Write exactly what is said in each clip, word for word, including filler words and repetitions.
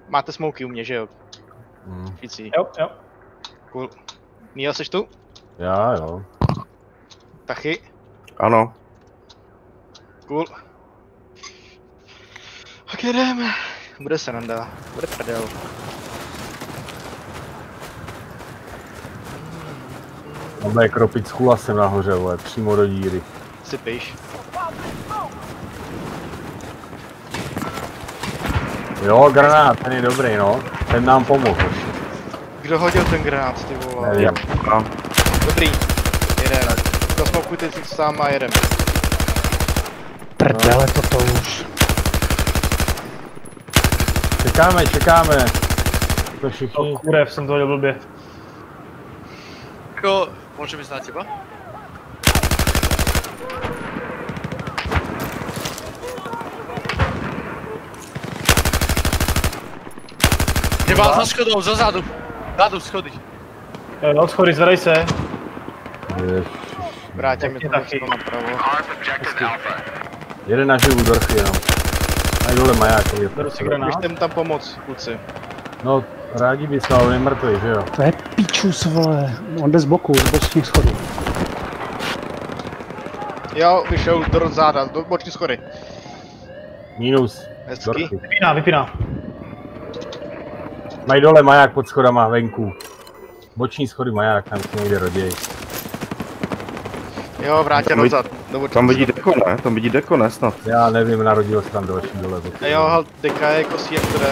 Máte smoky u mě, že jo? Hmm. Vící. Jo, jo. Cool. Neil, seš tu? Já jo. Tachy? Ano. Cool. Tak jedeme. Bude sranda. Bude prdel. Máme kropit s chulasem nahoře, vole, přímo do díry. Sypíš. Jo, granát, ten je dobrý, no. Ten nám pomohl. Kdo hodil ten granát, ty vole? Nevím. Dobrý. Jedeme. Zasmokujte si sám a jedeme. Prdele toto už. Čekáme, čekáme. To všichni. Oh, kurev, jsem to hodil blbě. Jako, můžeme jít na těba? Je vás za schodou, za zádu. Zádu schody. Jo, no, schody, zvedej se. Vrátíme to taky. napravo. Jeden naživu dorchy jenom. A dole maják. Beru si granát. Běžte mu tam pomoct, kluci. No, rádi bys, ale on je mrtvý, že jo? To je pičus, vole. On jde z boku, z bočních schodů. Jo, vyšel do záda, do boční schody. Minus. Hezky. Dorchy. Vypíná, vypíná. Mají dole maják pod schodama, venku. Boční schody maják, tam si někde roděj. Jo, vrátě Tam dozad. Do boční Tam vidí schody. deko, ne? Tam vidí deko, ne snad. Já nevím, narodil se tam další dole. A jo, hal, deka je jako svět, které...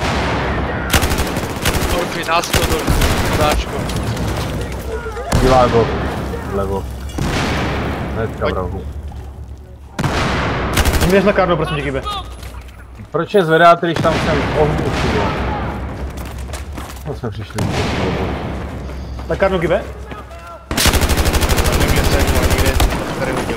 Orky, na schodu, dáčko. Dělá go. Vlevo. Hnedka v rohu. Měř na karnu, prosím tě, Gibe. Proč je zvedáte, když tam jsem ohňu všude? No jsme přišli. Na karnu, Gibe. Nevím, že se jako někde tady hodil.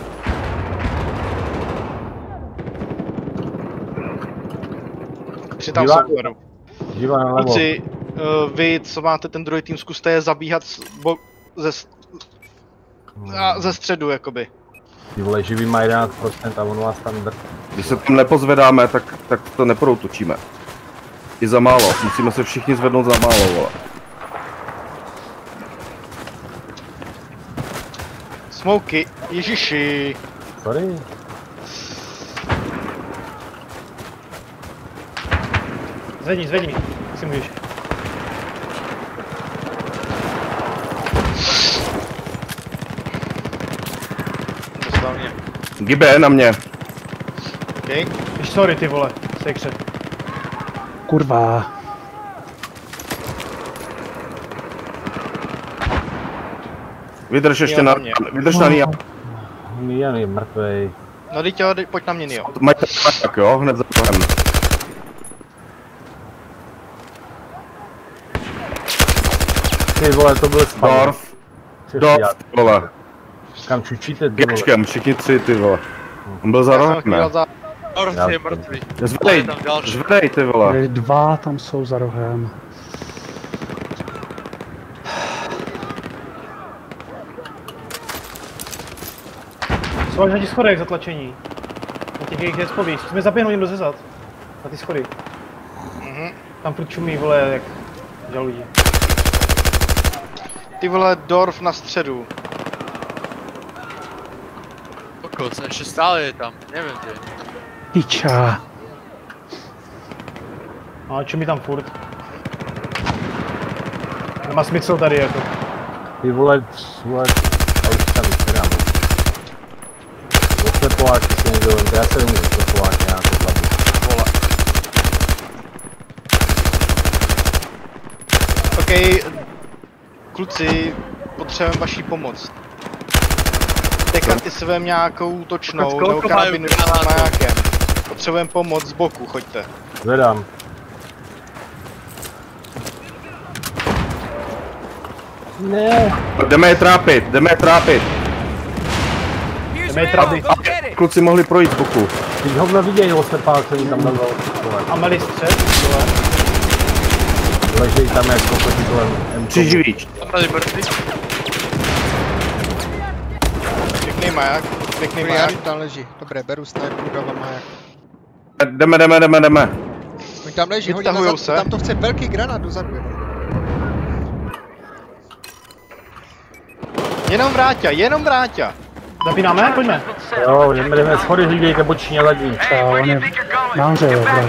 Tři tam Divá- jsou vzadu. Díva na levo. Kluci, uh, vy, co máte ten druhý tým, zkuste je zabíhat z bo- ze, s- a ze středu, jakoby. Ty vole, živý má jedenáct procent a on vás tam drž. Když se tam nepozvedáme, tak, tak to neproutočíme. I za málo. Musíme se všichni zvednout za málo, vole. Smoky, ježiši. Sorry. Zvedni, zvedni, si můžeš. Dostal mě. Gibe, na mě. Okay. Víš, sorry, ty vole, sekře. Kurva. Vydrž ještě Jo, na, na mě. vydrž na Nia. Jan je mrtvej. No teď jo, dej- pojď na mě, jo. Majte tak jo, hned za rohem. Ty vole, to byl spam. Dorf, Dorf, ty vole. Kam čučíte, ty vole? Gečkem, všichni tři, ty vole. On byl za Já jsem rohem, ne? chtěl za... Orky Já- je mrtvý. Zvedej, Tam další. zvedej, ty vole. Tady dva tam jsou za rohem. Jsou až na těch schodech zatlačení. Na těch jejich despových. Jsme zaběhnout jim do zezad. Na ty schody. Mhm. Tam furt čumí, vole, jak žaludí. Ty vole, Dorf na středu. Kokos, ještě stále je tam, nevím ty. Piča. No, čumí tam furt. Nemá smysl tady, jako. Ty vole, vole, a už tam vystředám. Oslepováky si někdo vemte, já se nemůžu oslepováky, já to zabu. Vole. OK, kluci, potřebujeme vaši pomoc. Teďka ty si vem nějakou útočnou Kolko nebo mají karabinu s granátů? majákem. Potřebujeme pomoc z boku, choďte. Zvedám. Ne. Jdeme je trápit, jdeme je trápit. Jdeme je trapit. Kluci mohli projít z boku. Teď hovno vidějí oslepál, co jim tam dal. A malý střed, vole. Ležejí tam jako proti kolem M. Tři živíč. Tam tady mrtvý. Pěkný maják, pěkný Priority maják. tam leží. Dobré, beru sniper, dávám maják. Jdeme, jdeme, jdeme, jdeme. Pojď tam leží, hodně Vytahujou nazad, se. tam to chce velký granát dozadu jenom. Jenom Vráťa, jenom Vráťa. Zapínáme? Pojďme. Jo, jdeme, jdeme schody, hlídejte boční a zadní. A on je nahoře, jo, vrátí.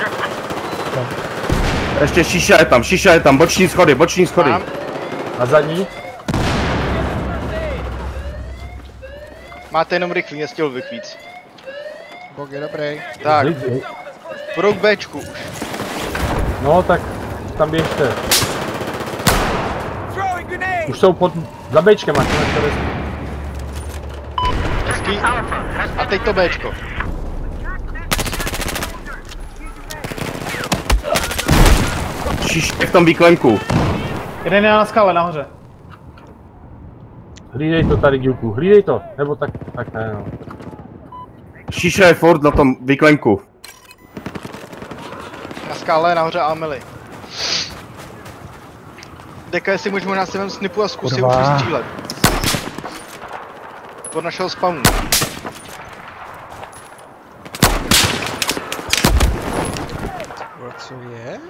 Ještě šiša je tam, šiša je tam, boční schody, boční schody. Mám. Na zadní? Máte jenom rychlý, nestihl bych víc. Bok je dobrý. Tak, Hlídej. půjdou k Bčku už. No tak tam běžte. Už jsou pod za Bčkem, až to je. Hezký. A teď to Bčko. Šiša je v tom výklenku. Jeden je na skále nahoře. Hlídej to tady, Duku, hlídej to. Nebo tak, tak ne, no. Šiša je furt na tom výklenku. Na skále nahoře Amelie. Deka, jestli můžu na svém snipu a zkusím už Kurva. střílet. Od našeho spawnu. Co je?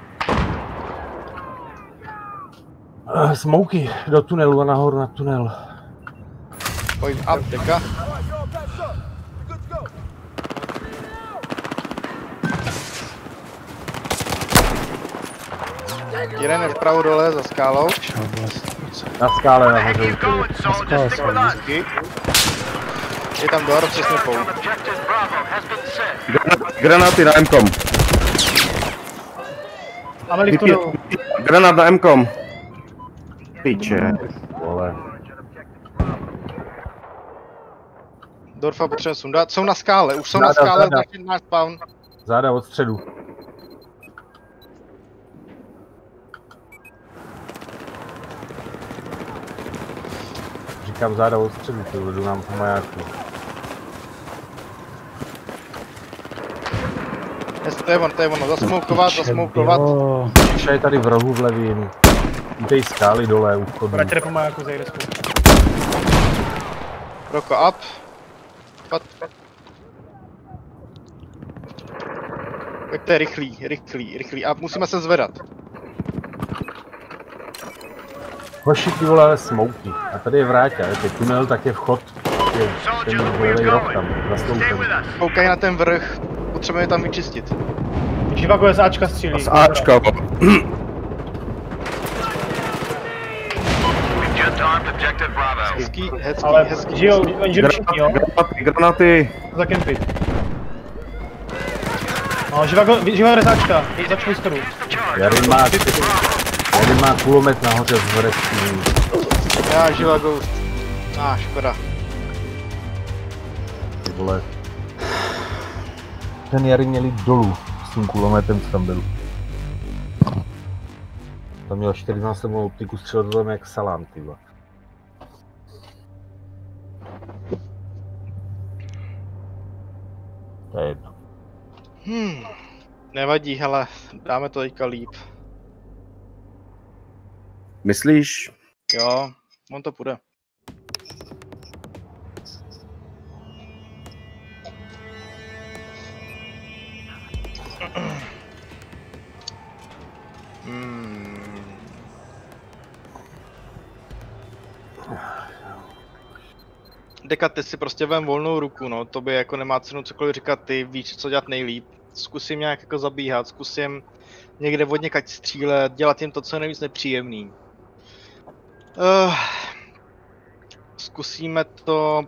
Uh, Smouky do tunelu a nahoru na tunel. Pojď up, Deka. Jeden je vpravo dole za skálou. Na skále nahoře úplně. Na skále jsou. Hezky. Je tam dole přesně pou. Granát, granáty na M-kom. Amelie v tunelu. Granát na M-kom. Piče. Vole. Dorfa potřebujeme sundat. Jsou na skále, už jsou na Záda, skále, záda. začít náš spawn. Záda od středu. Říkám záda od středu, to vedu nám po majáku. Jestli to je on, to je ono, zasmoukovat, zasmoukovat. Jo, Šiša je tady v rohu v levým. U té skály dole, u vchodu. Vrátě jde po majáku, zajde spolu. Roko up. Pat. Pojďte rychlý, rychlý, rychlý up, musíme se zvedat. Hoši, ty vole, smouky. A tady je Vráťa, jak je tunel, tak je vchod. Je ten levej roh tam, zasloupen. Koukaj na ten vrch, potřebujeme tam vyčistit. Živago z Ačka střílí. Z Ačka. Hezký, hezký, Ale hezký. žijou, oni žijou všichni, jo? Granaty, granaty. Zakempit. No, Živago, Živago jde z Ačka, začali schodu. Jary má, Jary má kulomet nahoře z horečky. Já živago. Ah, škoda. Ty vole. Ten Jary měli dolů s tím kulometem, co tam byl. Tam měl čtyřnásobnou optiku, střelil tam jak salám, ty vole. To je jedno. Hmm. Nevadí, hele, dáme to teďka líp. Myslíš? Jo, on to půjde. Hmm. Deka, ty si prostě vem volnou ruku, no, to by jako nemá cenu cokoliv říkat, ty víš, co dělat nejlíp. Zkusím nějak jako zabíhat, zkusím někde od někať střílet, dělat jim to, co je nejvíc nepříjemný. Uh, zkusíme to...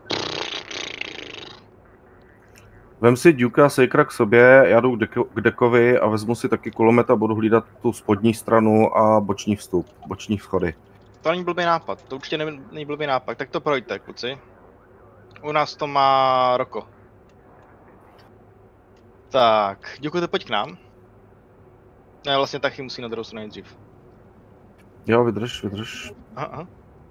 Vem si Duka a Sakera k sobě, já jdu k, deko, k Dekovi a vezmu si taky kulomet a budu hlídat tu spodní stranu a boční vstup, boční schody. To není blbý nápad, to určitě není, není blbý nápad, tak to projďte, kluci. U nás to má Roko. Tak, děkuji, pojď k nám. Ne, vlastně taky musí na druhou stranu nejdřív. Jo, vydrž, vydrž. Aha, aha.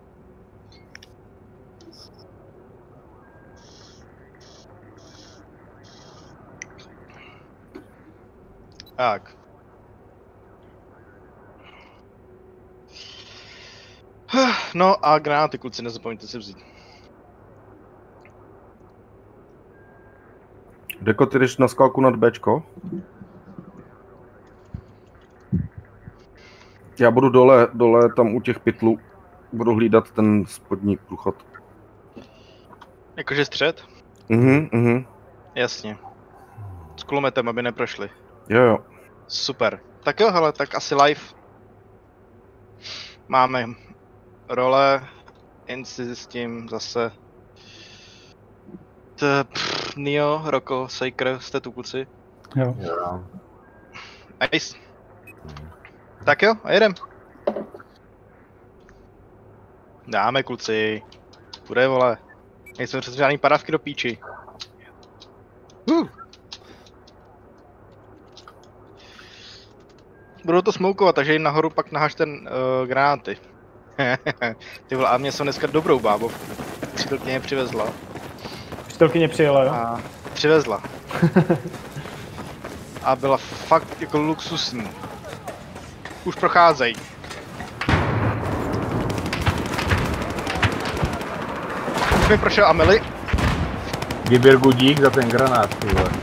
Tak. No a granáty, kluci, nezapomeňte si vzít. Deko, ty jdeš na skalku nad Bčko? Já budu dole, dole tam u těch pytlů. Budu hlídat ten spodní průchod. Jakože střed? Mhm, mhm. Jasně. S kulometem, aby neprošli. Jo, jo. Super. Tak jo, hele, tak asi live. Máme role, jen si zjistím zase. T, pff, Neo, Roko, Saker, jste tu kluci? Jo. Jo. Nice. Tak jo, a jedem. Dáme kluci. Půjde vole. Nejsme přes žádný parávky do píči. Uh. Budou to smoukovat, takže jim nahoru pak nahaž ten uh, granáty. Ty vole, a mě jsem dneska dobrou bábovku. Přítelkyně přivezla. Přítelkyně přijela, jo? A přivezla. A byla fakt jako luxusní. Už procházejí. Už mi prošel Amelie. Gibirgu dík za ten granát, ty vole.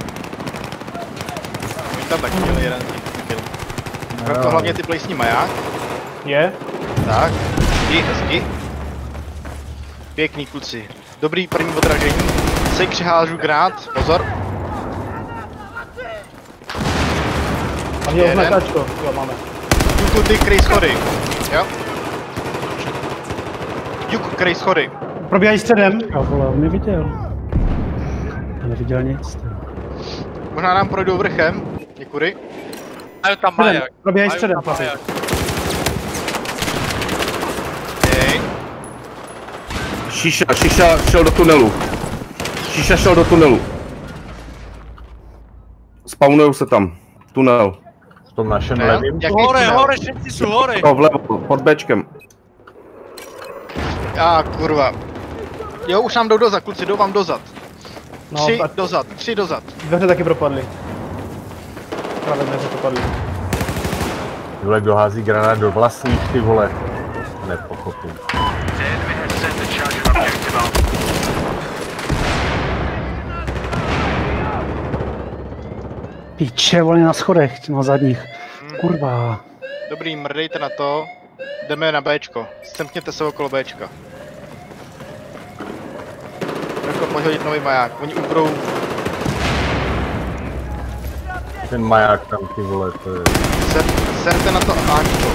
Oni tam taky měli jeden kill. Tak to hlavně ty plejsní maják. Je? Tak, hezky, hezky. Pěkný kluci. Dobrý první odražení. Sej přihážu granát, pozor. A mě Jeden. oznakáčko, jo, máme. Juku, ty kryj schody. Jo. Juku, kryj schody. Probíhají středem. A vole, on neviděl. Já neviděl nic. ty. Možná nám projdou vrchem. Děkuji. Mají tam Středem, maják. probíhají Mají středem, tam chlapi. maják. Hej. Šiša, Šiša šel do tunelu. Šiša šel do tunelu. Spawnujou se tam. Tunel. V tom našem Ne, levým. jaký Hore, tunel? hore, všetci jsou hore. To vlevo, pod Bčkem. A kurva. Jo, už nám jdou dozad, kluci, jdou vám dozad. No, Tři tak dozad, tři dozad. dveře taky propadly. Právě dveře propadly. Ty vole, kdo hází granát do vlastních, ty vole. Nepochopím. Píče, vole, na schodech, na zadních. Kurva. Dobrý, mrdejte na to. Jdeme na Bčko. Semkněte se okolo Bčka. Jako pojď hodit nový maják. Oni ubrou. Ten maják tam, ty vole, to je... Ser, serte na to Ačko.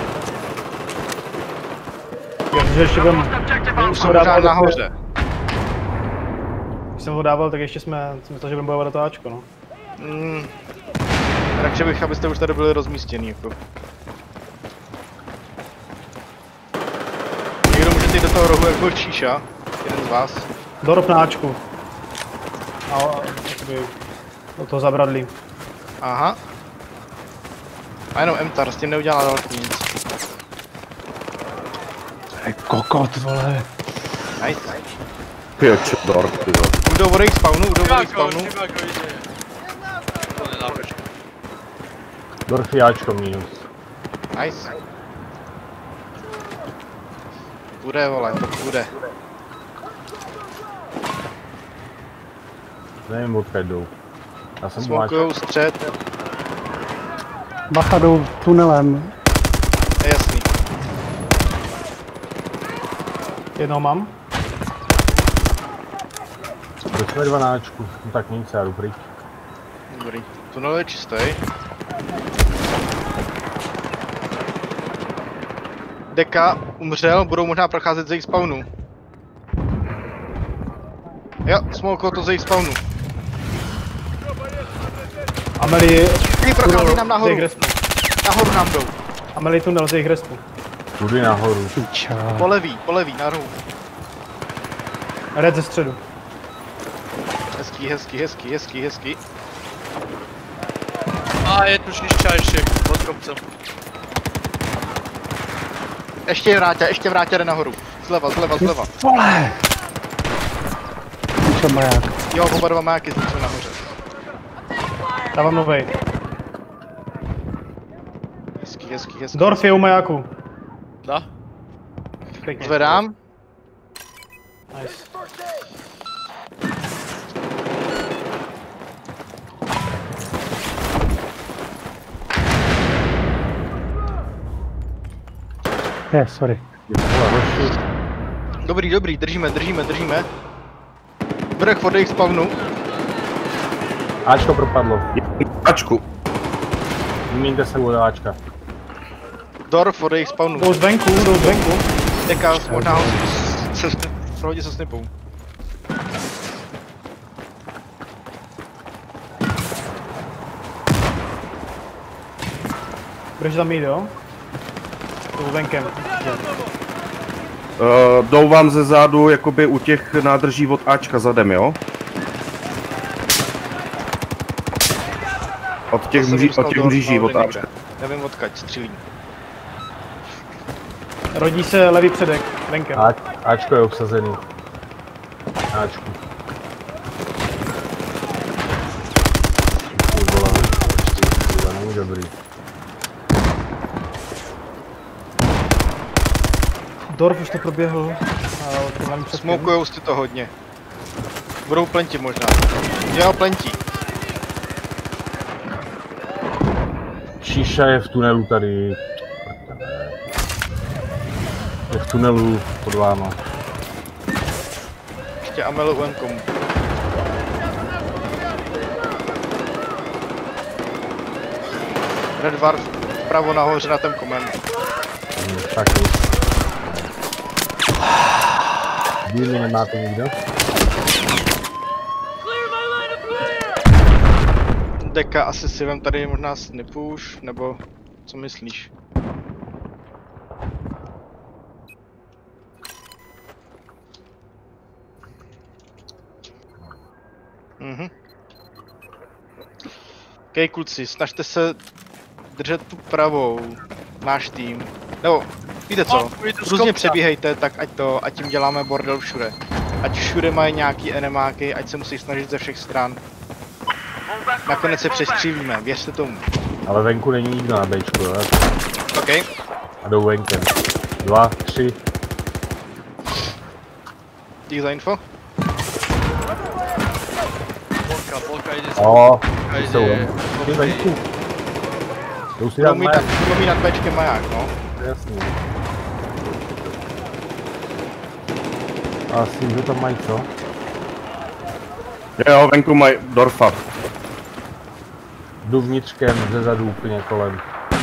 Jo, že ještě budem... Už jsou možná nahoře. Když jsem ho dával, tak ještě jsme, jsem myslel, že budeme bojovat do toho Ačko, no. Mm. Takže bych, abyste už tady byli rozmístěný, jako. Někdo může jít do toho rohu, jak byl Číša. Jeden z vás. Dorob na Ačku. A jakoby do toho zabradlí. Aha. A jenom Emtar, s tím neudělá daleko nic. Hej, kokot, vole. Nice. Pěče, dark, ty vole. Udou vodej spawnu, udou vodej Čiváko, spawnu. čiváko jde. To nenápeš. Dorfiáčko minus. Nice. Bude, vole, to bude. Nevím, odkud jdou. Já jsem Smokujou střed, Bacha jdou tunelem. je jasný. Jednoho mám. Proč jsme dvanáčku? No tak nic, já jdu pryč. Dobrý. Tunel je čistý. Deka umřel, budou možná procházet ze jejich spawnu. Jo, smolko to ze jejich spawnu. Amelie... Ty prochází nám z nahoru. jejich respu. Nahoru nám jdou. Amelie tunel z jejich respu. Tudy nahoru. Píča. Po levý, po levý, nahoru. Red ze středu. Hezký, hezký, hezký, hezký, hezký. A je tu šišťa ještě, pod kopcem. Ještě vrátě, ještě vrátě jde nahoru. Zleva, zleva, zleva. Vole! Píče, maják. Jo, oba dva majáky zničili nahoře. Dávám novej. Hezký, hezký, hezký. Dorf je u majáku. Da? Pěkně. Zvedám. Nice. Je, sorry. Vole, hoši. Dobrý, dobrý, držíme, držíme, držíme. Vrch od jejich spawnu. Ačko propadlo. Ačku. Vyměňte se u Ačka. Dorf od jejich spawnu. Jdou zvenku, jdou zvenku. Deka, možná ho se prohodí se snipou. Budeš tam jít, jo? Jdou venkem. Uh, jdou vám ze zádu, jakoby u těch nádrží od Ačka zadem, jo? Od těch, To jsem mří, dostal od těch do mříží od nahoře Ačka. někde. Nevím odkaď střílí. Rodí se levý předek, venkem. Ač, Ačko je obsazený. Ačku. Ty vole, to není dobrý. Dorf už to proběhl. A to mám před Smokujou si to hodně. Budou plenti možná. Jo, plenti. Šíša je v tunelu tady. Je v tunelu pod váma. Ještě Amelu U M komu. Red Dwarf vpravo nahoře na ten komen. Hmm, taky. Dílny nemáte nikdo? Deka, asi si vem tady možná snipu už, nebo co myslíš? Mhm. OK, kluci, snažte se držet tu pravou, náš tým. Nebo, víte co, různě přebíhejte, tak ať to, ať tím děláme bordel všude. Ať všude mají nějaký enemáky, ať se musí snažit ze všech stran. Nakonec se přestřílíme, věřte tomu. Ale venku není nikdo na Bčku, jo? OK. A jdou venkem. Dva, tři. Dík za info. Polka, polka jde z... O, Polka ty jsou jde... venku. Ty venku. Jdou si Budou dát mít, maják, budou mít nad Bčkem maják, no. jasný. A s tím, že tam mají co? Jo, venku mají Dorfa. Jdu vnitřkem, ze zadu úplně kolem.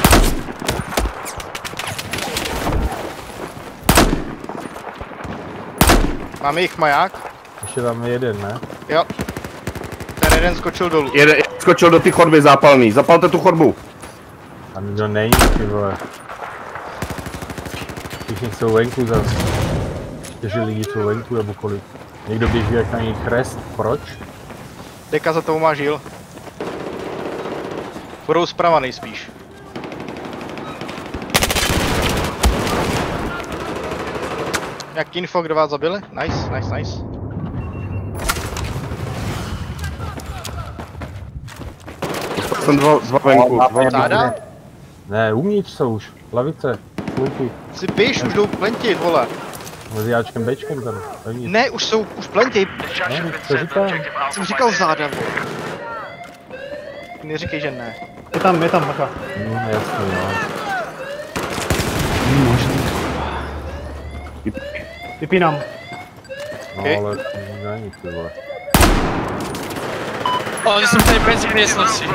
Máme jich maják? Ještě tam je jeden, ne? Jo. Ten jeden skočil dolů. Jeden skočil do ty chodby zápalný. Zapalte tu chodbu. Tam nikdo není, ty vole. Všichni jsou venku zase. Čtyři lidi jsou venku, nebo kolik. Někdo běží jak na něj křest, proč? Deka za tou má žil. Budou zprava nejspíš. Jak info, kdo vás zabili? Nice, nice, nice. Jsem dva, dva venku. Dva Záda? Ne, uvnitř jsou už. Lavice, kluky. Si běž, už jdou plentit, vole. Mezi Ačkem, Bčkem tam. Vevnitř. Ne, už jsou, už plentit. Ne, co říkám? Jsem říkal záda, vole. Neříkej, že ne. Je tam, je tam, macha. No, jasný, no. Vypínám. No, Okay. ale není, ty vole. Oni jsou tady benzín místnosti.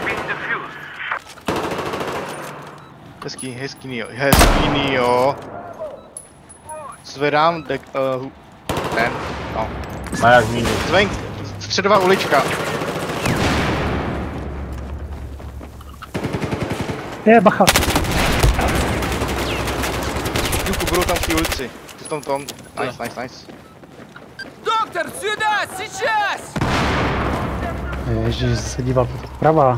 Hezký, hezký Nio, hezký Nio. Zvedám dek, uh, ten, no. Maják minus. Zvenk, středová ulička. Je, bacha. Juku, budou tam v té ulici. V tom tom. Nice, nice, nice. Доктор, сюда, сейчас! Ježiš, se díval pravá.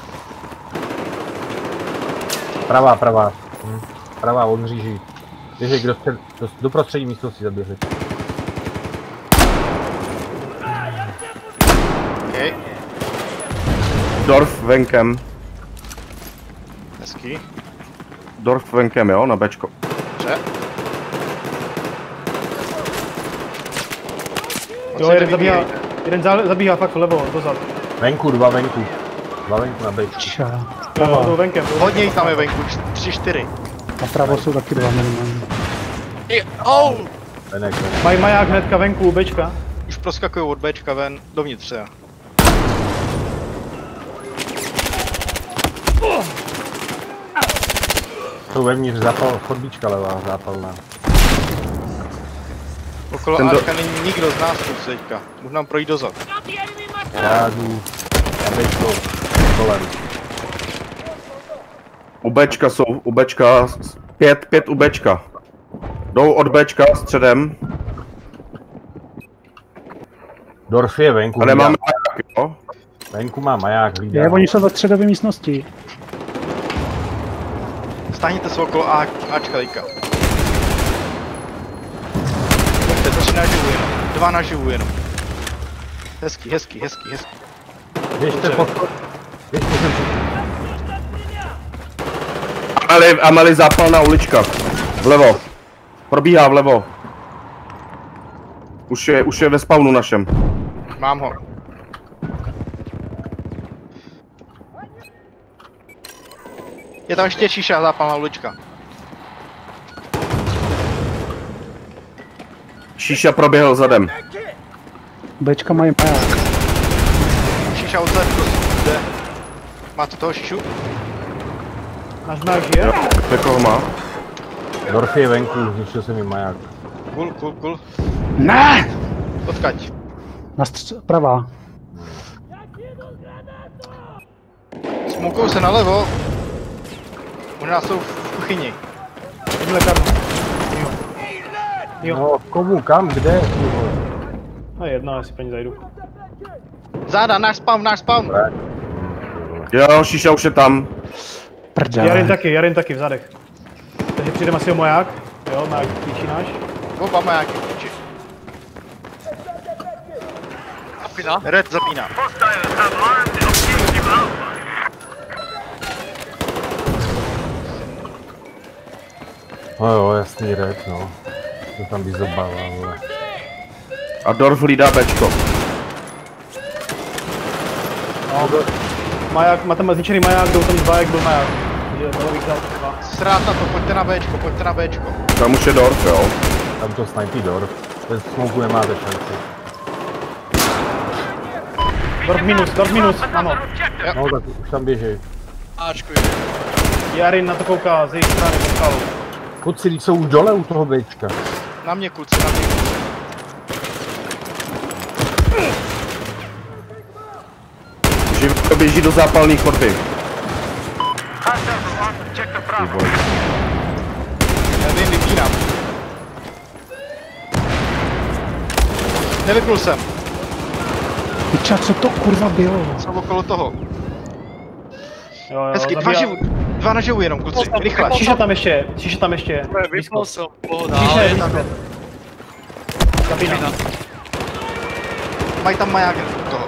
Pravá, pravá. Hm. Pravá od mříží. Běžej, kdo střed, do, do prostředí místnosti zaběhli. OK, Dorf venkem. hezký. Dorf venkem, jo, na Bčko. Dobře. Jo, jeden zabíhá, jeden zá- zabíhá fakt vlevo, dozad. Venku, dva venku. Dva venku na Bčku. Ča. Jo, jdou venkem. jdou Hodně venkem. jich tam je venku, tři, čtyři. Napravo jsou taky dva minimálně. I, oh! Venek, venek. Mají maják hnedka venku u Bčka. Už proskakují od Bčka ven, dovnitř třeba. Jsou vevnitř zápal, chodbička levá, zápalná. Okolo Ten do- Ačka není nikdo z nás tu teďka. Můžu nám projít dozad. Já jdu na Bčko, kolem. U Bčka jsou, u Bčka, s- pět, pět u Bčka. Jdou od Bčka středem. Dorf je venku, A nemáme hlídá. maják, jo? Venku má maják, hlídá. Je, oni jsou ve středové místnosti. Stáhněte se okolo A, Ačka teďka. Pojďte, tři naživu jenom. Dva naživu jenom. Hezký, hezký, hezký, hezký. Běžte pod... Běžte sem všichni. Ameli, Ameli zápalná ulička. Vlevo. Probíhá vlevo. Už je, už je ve spawnu našem. Mám ho. Je tam ještě šíša zápalná ulička. Šíša proběhl zadem. Bčka mají maják. Šíša odzadu, jde. Máte toho šišu? Náš maják žije? Někoho má? Dorf je venku, zničil jsem mi maják. Cool, cool, cool. Ne! Odkaď. Na stř... pravá. Smoukou se nalevo. Možná jsou v kuchyni. Jdu lékárnu. Jo. Jo. No, komu, kam, kde? ty vole? No jedno, jestli paní zajdu. Záda, náš spawn, náš spawn. Jo, Šíša už je tam. Prdele. Jarin taky, Jarin taky v zadech. Takže přijdeme asi o maják. Jo, maják klíčí náš. Oba majáky klíči. Zapíná. Red zapíná. No jo, jasný red, no. To tam by zabával, vole. A Dorf hlídá Bčko. No, maják, má tam zničený maják, jdou tam dva, jak byl maják. Takže to bych dal dva. Srát na to, pojďte na Bčko, pojďte na Bčko. Tam už je Dorf, jo. Tam to snajpí Dorf. Bez smoku nemáte šanci. Dorf minus, Dorf minus, ano. No tak už tam běží. Ačku. Jarin na to kouká z jejich strany, ze skalu. Kluci, teď jsou už dole u toho Bčka. Na mě kluci, na mě. Živko běží do zápalné chodby. Ty vole. Já vím, vypínám. Nevypnul jsem, Piča, co to kurva bylo? jsem okolo toho. Jo, jo, Hezky, dva zabíjá- živu, dva naživu jenom, kluci, rychle. Šiša tam ještě, šiša tam ještě. Vypnul jsem, pohoda. Šiša ale je je tam blízko. Zapíná. Mají tam maják u toho.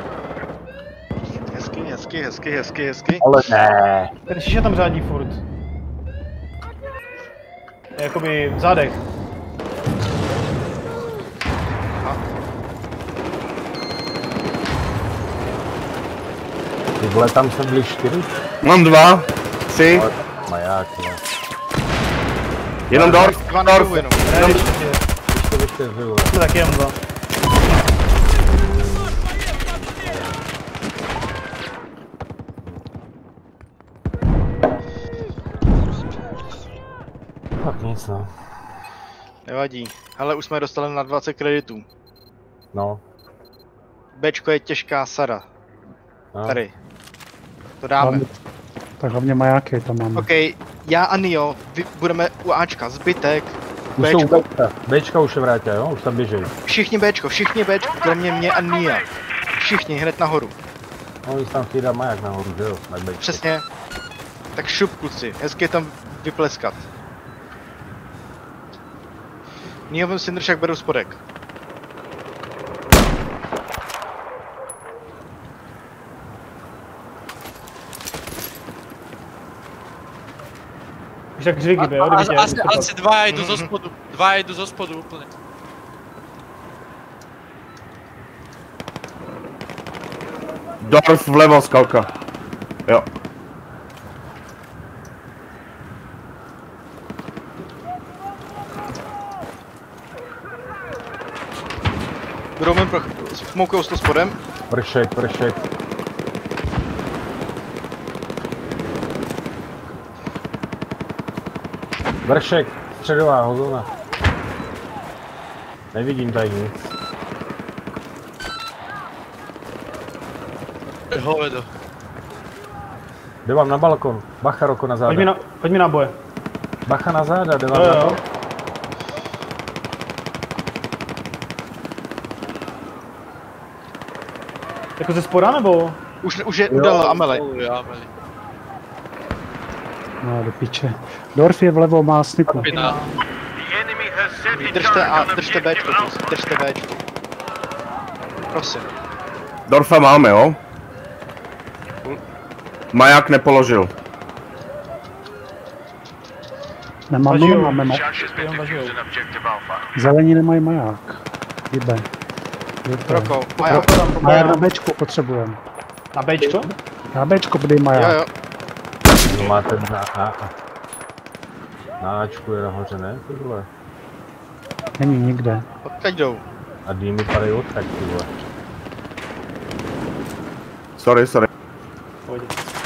Hezky, hezky, hezky, hezky, hezky. Ale ne. Ten šiša tam řádí furt. Je jakoby v zádech. Ty vole, tam jsem byli čtyři. Mám dva, tři, Ale maják, ne. jenom Dorf, Dva Dorf. naživu jenom. Ne, ještě, ještě. Běžte, běžte, vy vole. Jsme taky jenom dva. Tak nic, no. Nevadí, ale už jsme dostali na dvacet kreditů. No. Bčko je těžká Sara. no. Tady. To dáme. Hlavně, tak hlavně majáky tam máme. OK, já a Nio, vy budeme u Ačka, zbytek, Už jsou u Bčko. Bčka. Bčka už se vrátí, jo? Už tam běží. Všichni Bčko, všichni Bčko, kromě mě a Nia. Všichni, hned nahoru. No, když tam chtějí dát maják nahoru, že jo? Na Bčko. Přesně. Tak šup, kluci, hezky je tam vypleskat. Niovým Syndršak beru spodek. Už tak řvigy, jo, kdyby tě... Asi, asi dva jdu zo spodu, dva jdu zo spodu úplně. Dorf vlevo, skalka. Jo. Budou mým pro... Smoukujou s to spodem. Pršek, pršek. Vršek, středová hozona. Nevidím tady nic. Hovedo. Jde vám na balkon. Bacha, Roko, na záda. Pojď mi na, pojď mi na boje. Bacha na záda, jde vám Jo, na jo. balkon. Jako ze spora nebo? Už, už je udal Ameli. Já, Meli. No, do piče. Dorf je vlevo, má snipu. Pina. Držte a držte Bčko, prosím, držte Bčko. Prosím. Dorfa máme, jo? Maják nepoložil. Nemáme, Važijou. nemáme, no. Jenom važujou. Zelení nemají maják. Vybe. Vybe. Roko, maják. Maják na Bčku potřebujeme. Na Bčko? Na Bčku bude Jo, maják. jo. No, máte na, na, na Ačku je nahoře, ne? Ty vole. Není nikde. Odkud jdou? A dýmy padají odkud, ty vole. Sorry, sorry. Pojď.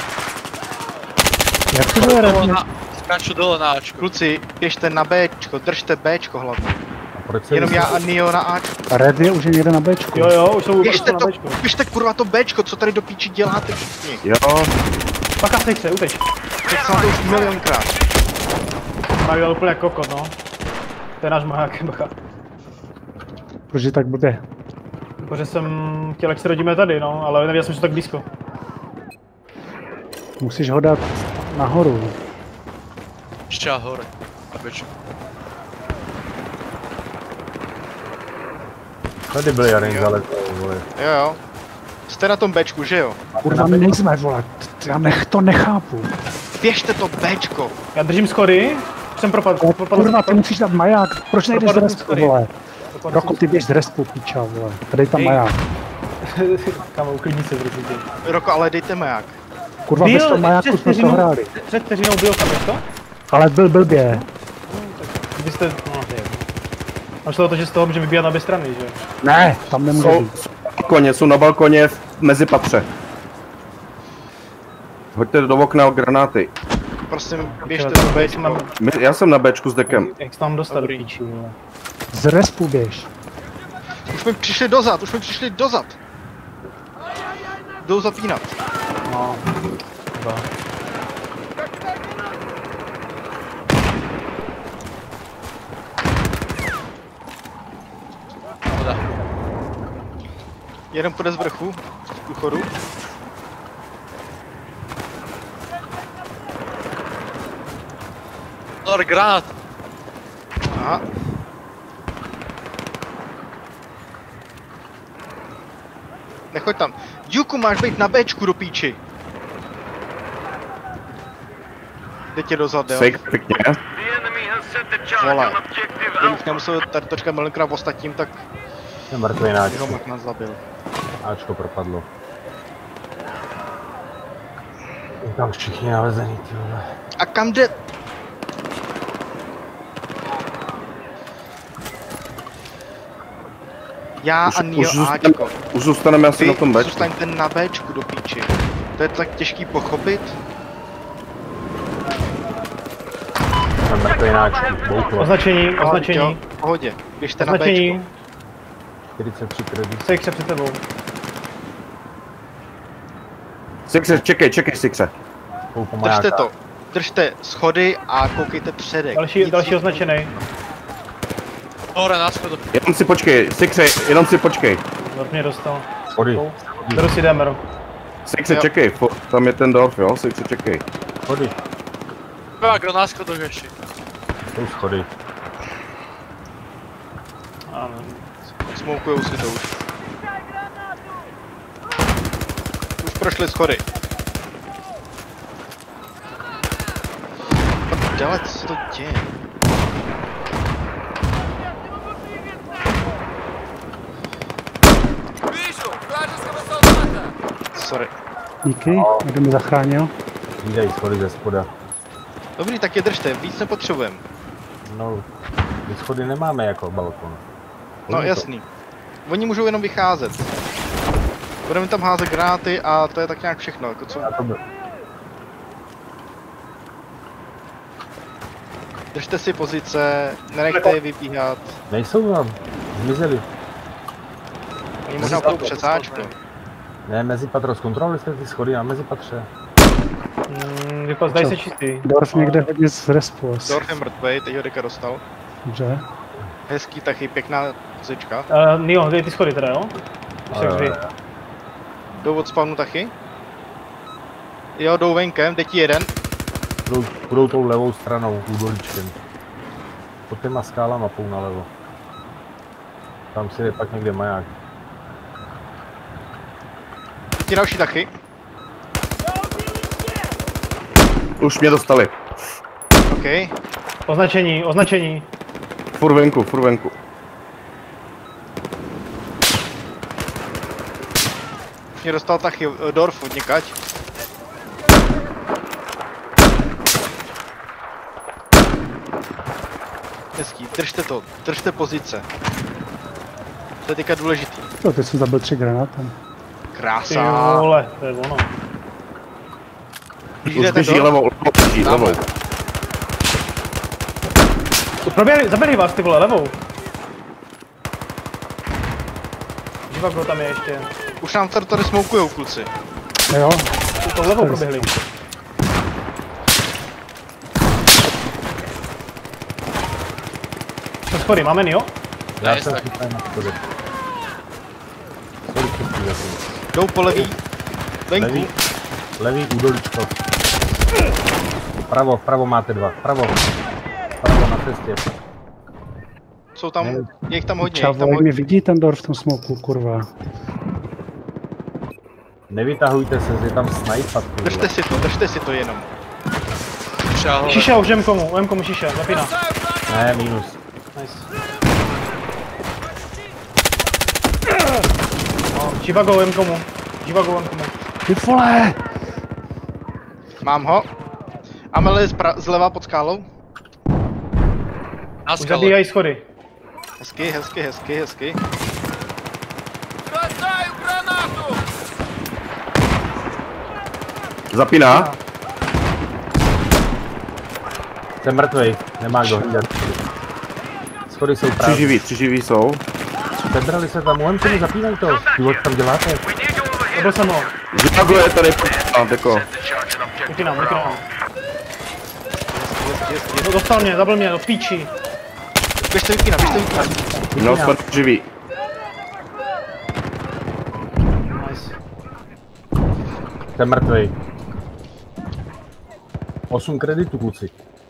Jak to bude rovně? Skáču dole na Ačku. Kluci, běžte na Bčko, držte Bčko hlavně. A proč se Jenom vy- já a Nio na Ačko. Red je už někde na Bčku. Jo, jo, už jsou Běžte na to, Bčko. běžte kurva to Bčko, co tady do píči děláte všichni. Jo, Paka, stej se, uteč. Teď jsem na to už milionkrát. Mají dělal úplně jako kokot, no. To je náš maják, bacha. Proč je tak blbě? Protože jsem chtěl, jak se rodíme tady, no, ale nevěděl jsem, že to tak blízko. Musíš ho dát nahoru. Ještě hore. Na Bčku. Tady byl Jarin zaletl, vole. Jo, jo. Jste na tom Bčku, že jo? Kurva, my nejsme, vole. Já nech, to nechápu. Běžte to Bčko. Já držím schody, jsem propadl, Ale propadl. kurva, ty musíš dát maják. Proč nejdeš z Propadl respu, schody. vole? propadl Roko, ty běž z respu, piča, vole. Tady je tam Ej. maják. Kámo, uklidni se, prosím tě. Roko, ale dejte maják. Kurva, bez toho majáku jsme to hráli. Před vteřinou byl tam, to? Ale byl blbě. Vy jste, no, ty. A šlo o to, že z toho můžeme vybíhat na obě strany, že? Ne, tam nemůže jsou, být. jsou na balkoně, jsou na balkoně v mezipatře. Hoďte do okna granáty. Prosím, běžte Počkej, to to Bčko. mám- My, já jsem na Bčku s dekem. Jak se tam dostat do píči, vole. Z respu běž. Už mi přišli dozad, už mi přišli dozad. Jdou zapínat. No. Dva. Voda. Jeden půjde z vrchu, z průchodu. Nor, granát. Aha. Nechoď tam. Juku, máš být na Bčku do píči. Jde tě dozad, jo? Fake pěkně. Vole. Kdybych nemusel tady točkat milionkrát v ostatním, tak Je mrtvý na jenom Ačku. jak nás zabil. Ačko propadlo. Je tam všichni nalezený, ty vole. A kam jde? Já Už, a Nio už, zůstaneme, Ačko. už zůstaneme asi Vy na tom Bčku. zůstaňte na Bčku do píči. To je tak těžký pochopit. Jsem mrtvý na Ačku, bouklo. Označení, označení. Jo, v pohodě. Běžte na Bčku. Označení. čtyřicet tři kredit. Sejkře před tebou. Sikře, čekej, čekej, Sikře. Koupu Držte majáka. to. Držte schody a koukejte předek. Další, Nic další jiného. označený. Hore na schodu. Jenom si počkej, Sikře, jenom si počkej. Dorf mě dostal. Schody, Beru si jdeme, Rok. Sikře, Jo. čekej, fo- tam je ten Dorf, jo, Sikře, čekej. schody, Byla kdo na schodu ještě. jsou schody. Ano. Smoukujou si to už. Už prošli schody. Dále, co se to děje? Вижу! Вражеского солдата! Sorry. Díky, kdo mi zachránil. Výdají schody ze spoda. Dobrý, tak je držte, víc nepotřebujeme. No, my schody nemáme jako balkon. No Umí to. jasný. Oni můžou jenom vycházet. Budeme tam házet granáty a to je tak nějak všechno, jako co? Já to byl. Držte si pozice, nenechte je vybíhat. Nejsou tam. Zmizeli. Oni možná půjdou přes háčku. Ne, mezi patro. Zkontrolovali jste ty schody na mezi patře. Mm, vypadá, zdají se čistý. Dorf někde hodně z respu. asi. Dorf je mrtvej, teď ho Deka dostal. Dobře. Hezký taky, pěkná pozička. Uh, Nio, dej ty schody teda, jo? Když tak vy. Jdou od spawnu taky. Jo, jdou venkem, jde ti jeden. Budou, budou tou levou stranou, údolíčkem. Pod těma skálama půl nalevo. Tam si je pak někde maják. Ti další taky. Už mě dostali. OK. Označení, označení. Furt venku, furt venku. Už mě dostal taky uh, Dorf od někať. Hezký, držte to, držte pozice. To je teďka důležitý. To, teď jsem zabil tři granátem. Ty Krása. vole, to je ono. Když Už jde ten běží Dorf, levou, levou, běží Tam. levou. Proběhli, zabili vás ty vole, levou. Živago tam je ještě. už nám tady, tady smoukujou kluci. Jo, To levou proběhli. Co schody, máme Nio? Já Ne, jsem tak. chytnej na schody. Schody chytný zatím. Jdou po levý. Venku. Levý, levý údolíčko. Pravo, pravo máte dva. Pravo. Pravo na cestě. Jsou tam, Ne. je jich tam hodně, je jich tam čavo, jak hodně. mě vidí ten Dorf v tom smoku, kurva. Nevytahujte se, je tam sniper. Držte si to, držte si to jenom. Šáhole. Šiša už M komu, M komu šiša, zapíná. Ne, minus. Nice. No, Živago M komu. Živago M komu. Ty vole! Mám ho. Amel je zpra- zleva pod skálou. Na Už skale. zabíjají schody. Hezky, hezky, hezky, hezky. Бросаю гранату! Zapíná. Jsem mrtvej, nemá kdo hlídat. Schody jsou Tři prázdné. živí, tři živí jsou. Sebrali se tam, můžeme si zapínat to. Důvod tam děláte. Zabil jsem ho. Živago je tady. A, deko. Vypínám, vypínám. No, dostal mě, zabil mě, do píči. Běžte vypínat, běžte vypínat. No, jsme živí. Nice. Jsem mrtvej. osm kreditů, kluci.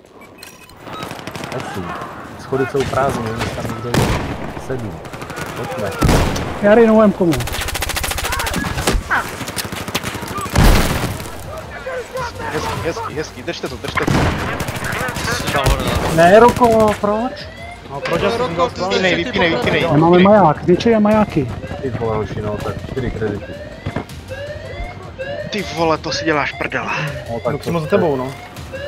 osm. Schody jsou prázdné, nevím, tam někdo je. sedm. Pojďme. Já jenom M komu. Hezky, hezky, hezky, držte to, držte to. Šáhole. Ne, Roko, proč? No, proč já jsem dal spál? Vypínej, vypínej, vypínej. Nemáme maják, větší je majáky. Ty vole, hoši, no, tak čtyři kredity. Ty vole, to si děláš prdela. No, tak No, přímo za tebou, no.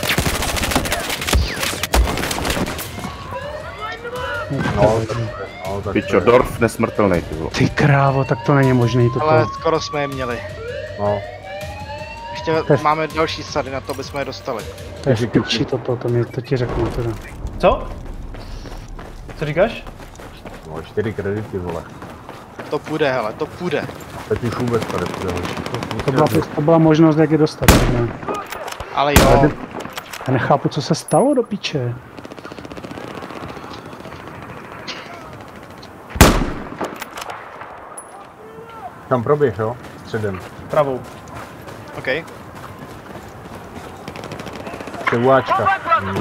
No, tak, no, tak Pičo, Dorf nesmrtelný, ty vole. Ty krávo, tak to není možný toto. Ale skoro jsme je měli. No, Ještě Tež. máme další sady na to, aby jsme je dostali. To je v piči toto, to, mě, to ti řeknu teda. Co? Co říkáš? no, čtyři kredity, vole. To půjde, hele, to půjde. Teď už vůbec to nepůjde, hoši. To byla, to byla možnost, jak je dostat. Ne? Ale jo, Já nechápu, co se stalo do piče. Tam proběh, jo? Středem. Pravou. OK. Převuáčka.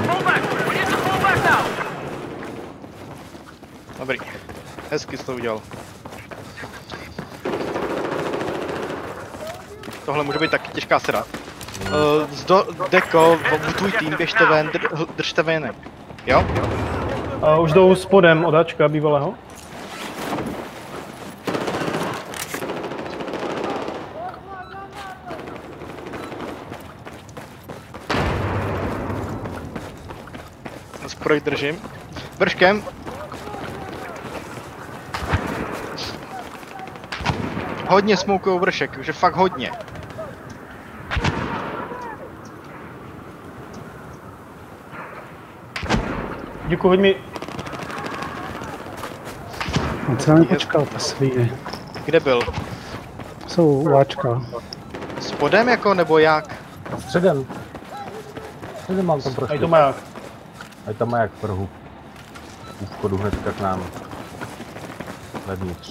Dobrý. Hezky jsi to udělal. Tohle může být taky těžká sera. Uh, zdo, Deko, v tvůj tým, běžte ven, dr, držte venek. Jo? Uh, už jdou spodem od Ačka bývalého. Zbroj držím. Brškem. Hodně smokujou vršek, že fakt hodně. Děkuji, hoď mi... On se na mě počkal, ta svíny. Kde byl? Jsou u Ačka. Spodem jako, nebo jak? Středem. Středem mám tam prostě. A je to maják. A je tam maják v rohu. U vchodu hnedka k nám. Vevnitř.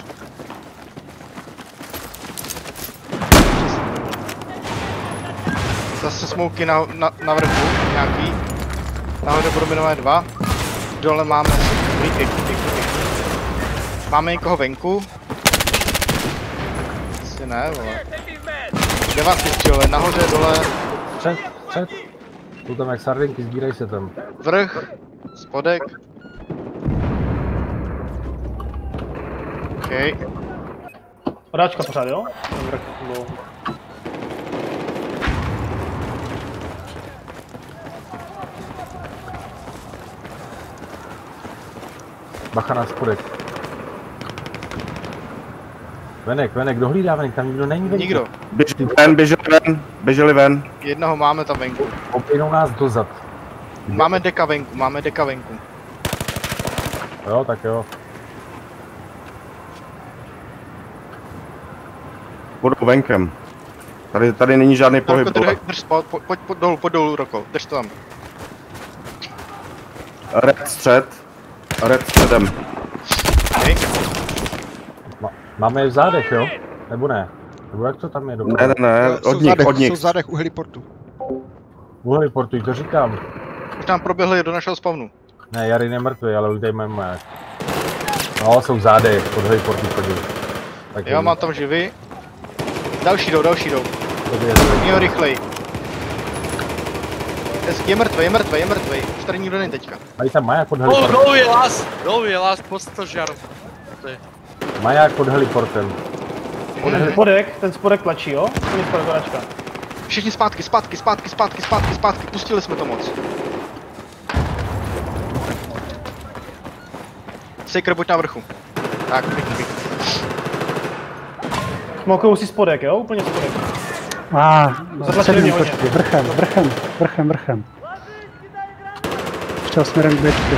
Zase smoky na, na, na vrchu, nějaký. Nahoře budou minulé dva. Dole máme... Díky, díky, díky. Máme někoho venku. Asi ne, vole. Kde vás vystřelili? Nahoře, dole. Střed, střed. Jsou tam jak sardinky, sbírej se tam. Vrch. Spodek. OK. Odáčka pořád, jo? Ten vrch byl... Bacha na spodek. Venek, venek, kdo hlídá venek? Tam nikdo není venku. Nikdo. Běželi ven, běželi ven, běželi ven. Jednoho máme tam venku. Oběhnou nás dozad. Máme deka venku, máme deka venku. Jo, tak jo. Budou venkem. Tady, tady není žádný pohyb. Roko, drž, drž spod, pojď, pojď, pojď dolů, pojď dolů, Roko, drž to tam. Red střed. Red středem. Okay. Ma, máme je v zádech, jo? Nebo ne? Nebo jak to tam je? Dokud? Ne, ne, ne, Jsou od v nich, zádech, od nich. jsou v zádech u heliportu. U heliportu, to říkám. Už tam proběhli do našeho spawnu. Ne, Jary nemrtvý, ale už tady máme maják. No, jsou v zádech, pod heliportu chodí. Tak Jo, mám tam živy. Další jdou, další jdou. Měl rychlej. Je mrtvý, je mrtvý, je mrtvý. Už tady nikdo není teďka. Mají tam maják pod Oh, heliportem. dole je las, dole je las pod stožarem. Maják pod heliportem. Ten spodek, ten spodek tlačí, jo? Ten je spodek odáčka. Všichni zpátky, zpátky, zpátky, zpátky, zpátky, zpátky. Pustili jsme to moc. Saker, buď na vrchu. Tak, pěkně, pěkně. Smokujou si spodek, jo? Úplně spodek. A, Zatlačili středem mě hodně. počkej, vrchem, vrchem, vrchem, vrchem. Šel směrem k bečku.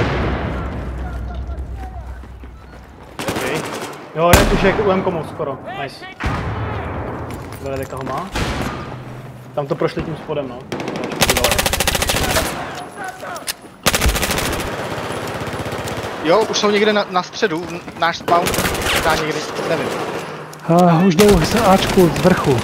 Okay. Jo, je už je u M-komu skoro. Nice. Veledeka ho má. Tam to prošli tím spodem, no. Jo, už jsou někde na, na středu, náš spawn. Dá někdy, nevím. Uh, už jdou z Ačku, z vrchu.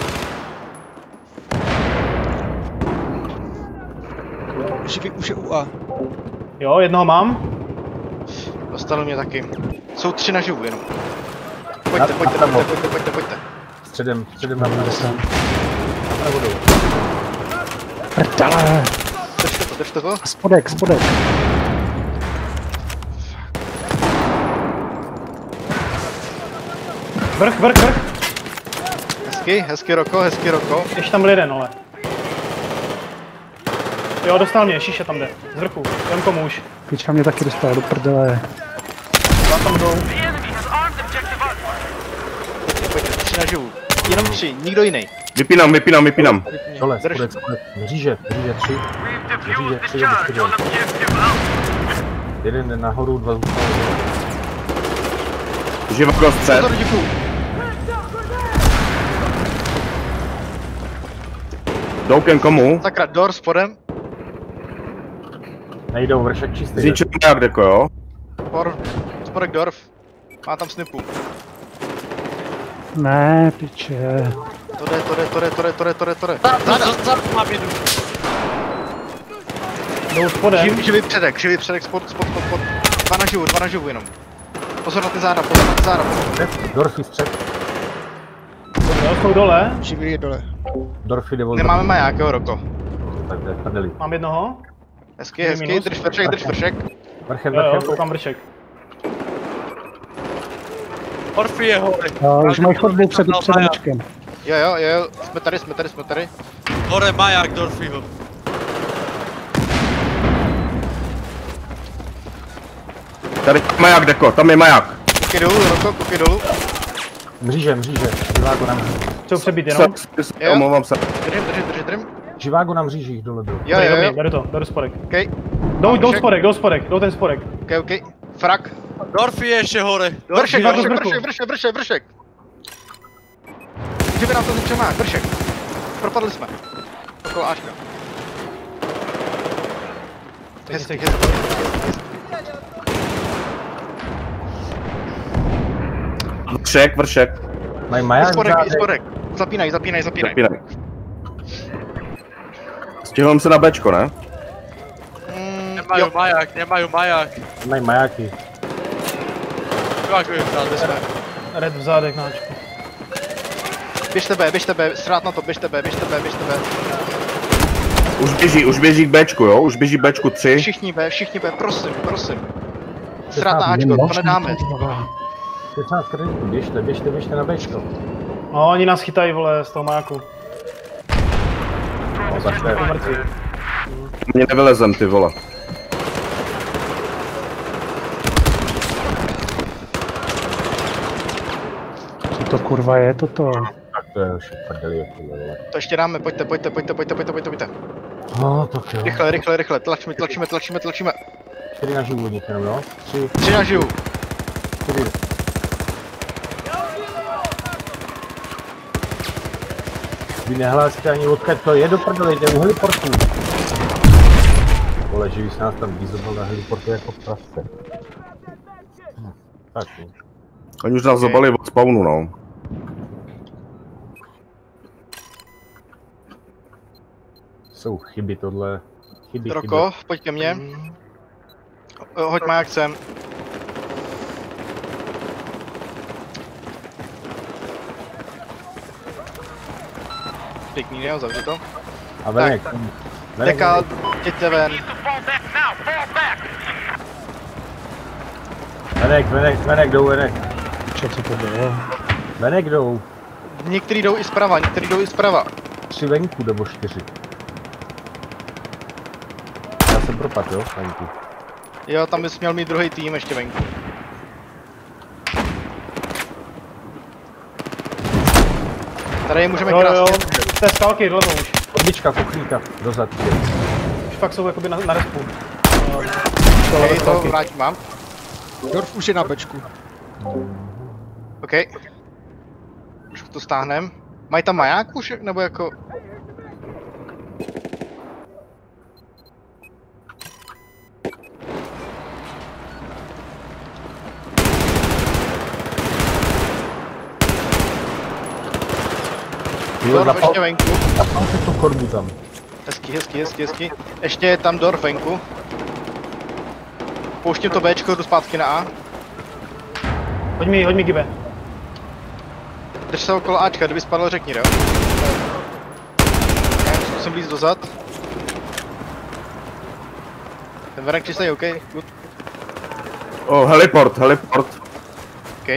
Živý už je u A. Jo, jednoho mám. Dostalo mě taky. Jsou tři naživu jenom. Pojďte, pojďte, pojďte, pojďte, pojďte, pojďte. Středem, středem na mě. Jsem. Tam vodou. Prdele. Držte to, držte to. Spodek, spodek. Vrch, vrch, vrch. Hezky, hezky Roko, hezky Roko. Ještě tam byl jeden, ale. Jo, dostal mě, šiše tam jde. Z vrchu, M-komu už. Piča mě taky dostala do prdele. Dva tam jdou. Pojďte, pojďte, tři naživu. Jenom tři, nikdo jiný. Vypínám, vypínám, vypínám. Dole, Drž. spodek, spodek. Říže, říže, tři. Říže, tři, jeden, čtyři. Jeden jde nahoru, dva zůstanou. Živako střed. Pozor, díku. Doukem komu? Sakra, door spodem. Nejdou, vršek čistý. Zničil maják deko, jo? Por, spodek Dorf. Má tam snipu. Ne, piče. To jde, to jde, to jde, to jde, to jde, to jde, to jde. Zada, zada mám jedu. Jdou spodem. Živ, živý předek, živý předek, spod, spod, spod, spod. Dva naživu, dva naživu jenom. Pozor na ty záda, pozor na ty záda, pozor. Dorfy střed. Jo, jsou dole. Živý je dole. Dorfy jde od Nemáme maják, jo, Roko. Tak jde, prdeli. Mám jednoho. Hezky, hezky, minus. drž vršek, drž vršek. Vrchem, Jo, jo, vrchem. koukám vršek. Orfi je hore. Jo, už mají chodbu před, před Ačkem. Jo, jo, jo, jsme tady, jsme tady, jsme tady. Hore maják Dorfiho. Tady maják deko, tam je maják. Kuky dolů, Roko, kuky dolů. Mříže, mříže. Živágo na mřížích. Chcou přebít jenom. Jo. Omlouvám se. Držím, držím, držím, držím. Živágo na mřížích dole byl. Jo, jo, jo. Beru to, beru sporek. OK. Jdou, jdou Však. sporek, jdou sporek, jdou ten sporek. OK, OK. Frak. Dorfi je ještě hore. Vršek, Živágo vršek, z vrchu. vršek, vršek, vršek, vršek. Že by nám to zničil má, vršek. Propadli jsme. Okolo Ačka. Hezky, hezky. Vršek, vršek. Mají maják Sporek, zádech. sporek. Zapínaj, zapínaj, zapínaj. Zapínaj. Stihl se na Bčko, ne? Mm, Nemají jo, maják, nemají maják. Mají majáky. Děkuji, tady jsme. Red v zádech náčku. Běžte B, běžte B, srát na to, běžte B, běžte B, běžte B. Už běží, už běží k Bčku, jo? Už běží Bčku tři. Všichni B, všichni B, prosím, prosím. Srát na Ačko, to nedáme. šestnáct kreditů, běžte, běžte, běžte na Bčko. No, oni nás chytají, vole, z toho majáku. No, tak to je. Jsou mrtví. Mě nevylezem, ty vole. Co to kurva je toto? Tak to je už prdeli, jak tohle, vole. To ještě dáme, pojďte, pojďte, pojďte, pojďte, pojďte, pojďte, pojďte. No, tak jo. Rychle, rychle, rychle, tlačíme, tlačíme, tlačíme, tlačíme. Čtyři na živu od nich jenom, jo? Tři, Tři naživu. čtyři. Vy nehlásíte ani odkud to je do prdeli, jde u heliportu. Vole, živý se nás tam vyzobal na heliportu jako prasce. Hm, tak jo. Oni už nás zabali od spawnu, no. Jsou chyby tohle. Chyby, Roko, pojď ke mně. O, hoď maják sem. Pěkný, jo, zavři to. A venek. venek Deka, jděte ven. venek, venek, venek, jdou, venek. Co to to bylo? Venek jdou. Některý jdou i zprava, některý jdou i zprava. Tři venku, nebo čtyři. Já jsem propad, jo, venku. Jo, tam bys měl mít druhý tým ještě venku. Tady je můžeme Jo, jo, jo. krásně. Z té skalky dolevou už. Odbička, kuchlíka, dozad. Už fakt jsou jakoby na, na respu. Okay, to vrátím mám. Dorf už je na Bčku. OK. Už to stáhnem. Mají tam maják už, nebo jako... Dorf ještě venku. Zapal si tu korbu tam. Hezky, hezky, hezky, hezky. Ještě je tam Dorf venku. Pouštím to Bčko, jdu zpátky na A. Hoď mi, hoď mi gibe. Drž se okolo Ačka, kdyby spadl, řekni, jo? Já zkusím blíz dozad. Ten venek čistý, OK, good. Oh, heliport, heliport. OK.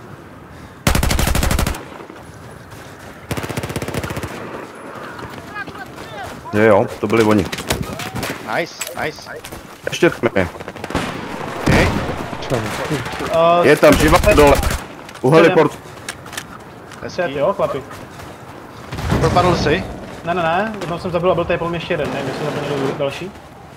Jo, jo, to byli oni. Nice, nice. Ještě tmy. OK. Uh, Je tam živá dole. U heliportu. Set, Hezký. jo, chlapi. Propadl jsi? Ne, ne, ne, jednou jsem zabil a byl tady podle mě ještě jeden, nevím, jestli zabil někdo další.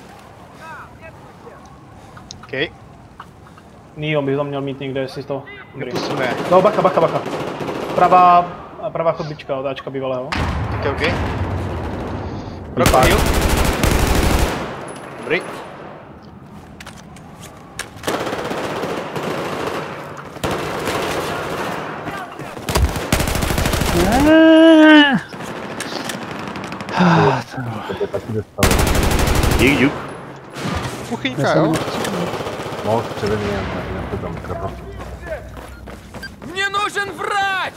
OK. Neo by tam měl mít někde, jestli to... Dobrý. Vypustíme je. No, bacha, bacha, bacha. Pravá, pravá chodbička od Ačka bývalého. OK, OK. Krokodil. Dobrý. To je taky dostal. Dík, dík. Kuchyňka, jo? No, střelený, já to tam krapa. Мне нужен врач!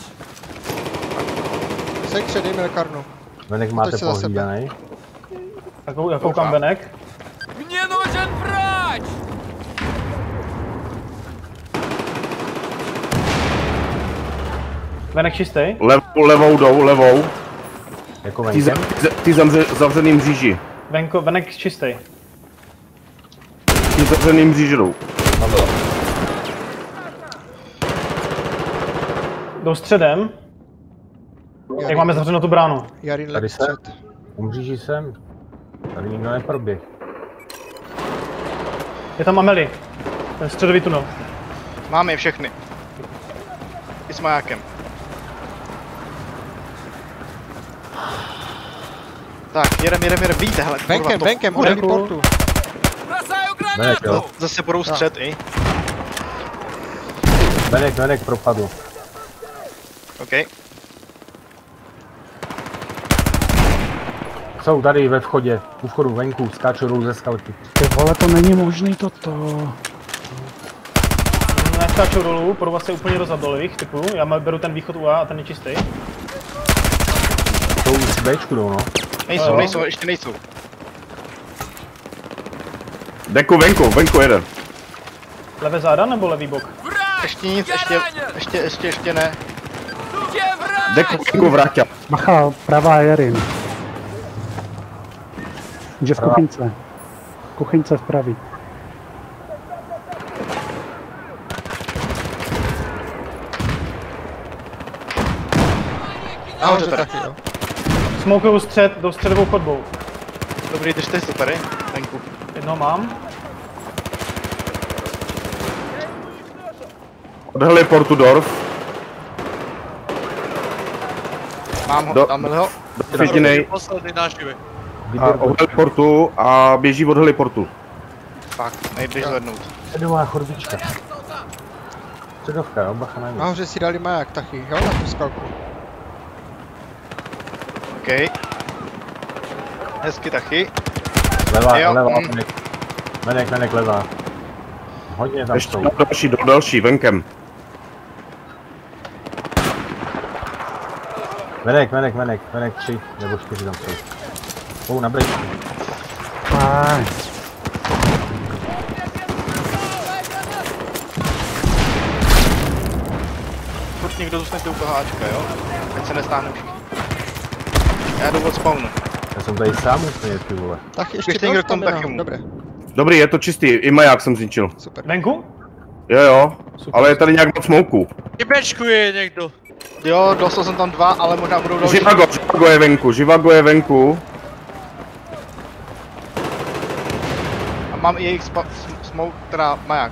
Sekře, dej mi lékárnu. Venek máte se za sebe. pohlídanej. Tak já koukám venek. Мне нужен врач! Venek čistý. Levou, levou jdou, levou. Jako Ty, za, venkem. ty, ty zamře, zavřený mříži. Venko, venek čistý. Ty zavřený mříži jdou. Jdou Jdou středem. Jak máme zavřenou tu bránu? Jarin Tady lep se? střed. Umříží sem. Tady nikdo neproběh. Je tam Amelie. Ten středový tunel. Máme je všechny. I s majákem. Tak, jedem, jedem, jedem, víte, hele, kurva, Venkem, to- venkem, u Děkuju. heliportu. Бросаю Benek, jo. гранату! Zase budou střed i. Benek, Benek propadl. OK. Jsou tady ve vchodě, u vchodu venku, skáčou dolů ze skalky. Ty vole, to není možný toto. Neskáčou dolů, půjdu vlastně úplně do zadolových typů. Já má- beru ten východ U A a ten je čistý. Jsou už z Bčku jdou, no. Nejsou, Jo. nejsou, ještě nejsou. Deku venku, venku jeden. Levé záda nebo levý bok? Враг! Ještě nic, Я ještě, ранен! ještě, ještě, ještě ne. Где враг? Deku venku vrátil. Bacha, pravá Jarin. Že v Pravá. kuchyňce. Kuchyňce v pravý. Nahoře Nahoře tady. taky, jo. Smokujou střed, jdou středovou chodbou. Dobrý, držte se tady, venku. Jednoho mám. Od heliportu Dorf. Mám ho, Do- dáme ho. Dorf jedinej. Posledný nášivy. A od heliportu a běží od heliportu. Fakt, nejdeš zvednout. Středová chodbička. Středovka, jo, bacha na ní. Nahoře si dali maják taky, jo, na tu skalku. OK. Hezky taky. Levá, Jo, levá, mm. Benek. Benek, Benek, levá. Hodně tam Ještě jsou. do další, do další, venkem. Benek, Benek, Benek, Benek, tři nebo čtyři tam jsou. Jsou na Bčku. Aj, Furt někdo zůstane u toho Ačka, jo? Ať se nestáhne všichni. Já jdu od spawnu. Já jsem tady sám úplně, ty vole. Tak ještě Ještě někdo Dorf k tomu tam je taky nahoře. mu. Dobré, Dobrý, je to čistý, i maják jsem zničil. super. Venku? Jo jo, Super. ale je tady nějak moc smouků. I Bčku je někdo. Jo, dostal jsem tam dva, ale možná budou další. Živago, Živago je venku, Živago je venku. A mám i jejich spa- sm- smoke, teda maják.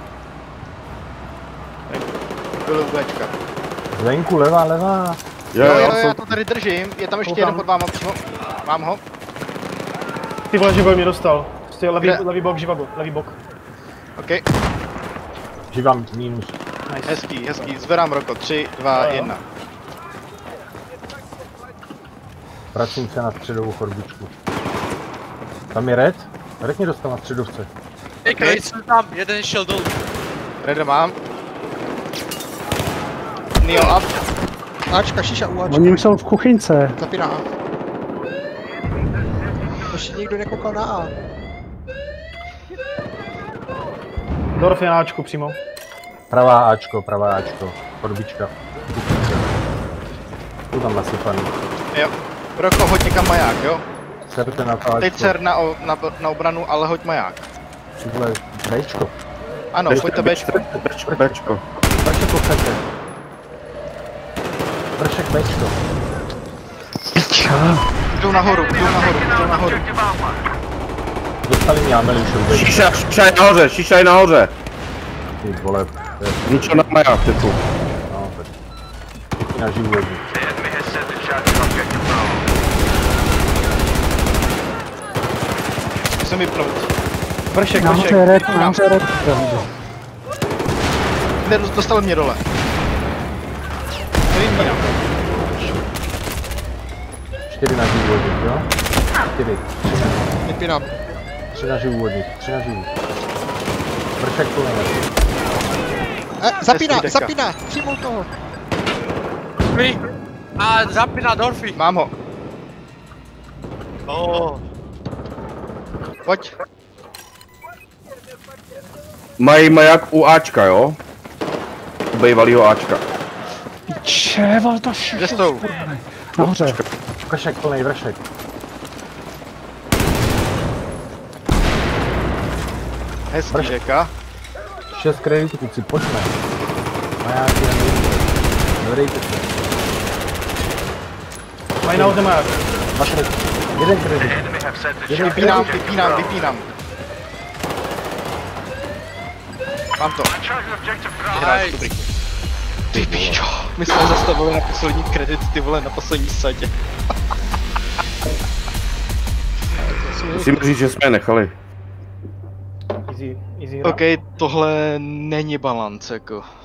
Byl u Bčka. Zvenku, levá, levá. Jo Jo, jo, jo, jsou... já to tady držím, je tam ještě Koukám. jeden pod váma přímo. Mám ho. Ty vole, Živago mě dostal. Prostě levý, Kde? levý bok, Živago, levý bok. OK, Živám minus. Nice. hezký, hezký. Zvedám roko. tři, dva, Jo, jo. jedna. Vracím se na středovou chodbičku. Tam je Red? Red mě dostal na středovce. Okay. Jsem tam, jeden šel dolů. Reda mám. Neo up. Ačka, šiša u Ačka. oni už jsou v kuchyňce. Zapíná A. Ještě nikdo nekoukal na A. Dorf je na Ačku přímo. Pravá Ačko, pravá Ačko. Chodbička. Jsou tam nasypaný. Jo. Roko, hoď někam maják, jo? Serte na to Ačko. Teď ser na, o- na, na obranu, ale hoď maják. Ty vole, Bčko. Ano, pojďte Bčko. Bčko, Bčko. Vršek to chcete. Vršek Bčko. Jdou nahoru, jdou nahoru, jdou nahoru. Dostali mě Ameli už od Bčka. Šiša, šiša je nahoře, šiša je nahoře. Ty vole, to je Zničil na maják, typu. no, tak. Všichni na živu jednu. Musím vypnout. Vršek, vršek. Nahoře red, nahoře red. Ne, dostal mě dole. Nevím, jinam. Čtyři na živu od nich, jo? Čtyři. Tři na, Vypínám. tři na živu od nich, tři na živu. Vršek to nevím. E, zapíná, Hezký deka. zapíná, přijmul toho. Dobrý. A zapíná Dorfy. Mám ho. Oh. Pojď. Mají maják u Ačka, jo? U bejvalýho Ačka. Čeval to Kde všechno. jsou? Nahoře. Vršek plnej, vršek. Hezký deka. Šest kreditů, kluci, pojďme. Majáky na Nevrejte se. Mají na automat. Dva kredity. Jeden kredit. Jeden Vypínám, kredit. vypínám, vypínám. Mám to. Vyhráš, dobrý. Ty píčo, my jsme zastavili na poslední kredit, ty vole, na poslední sadě. Musím říct, že jsme je nechali. Easy, easy hra. OK, tohle není balance, jako.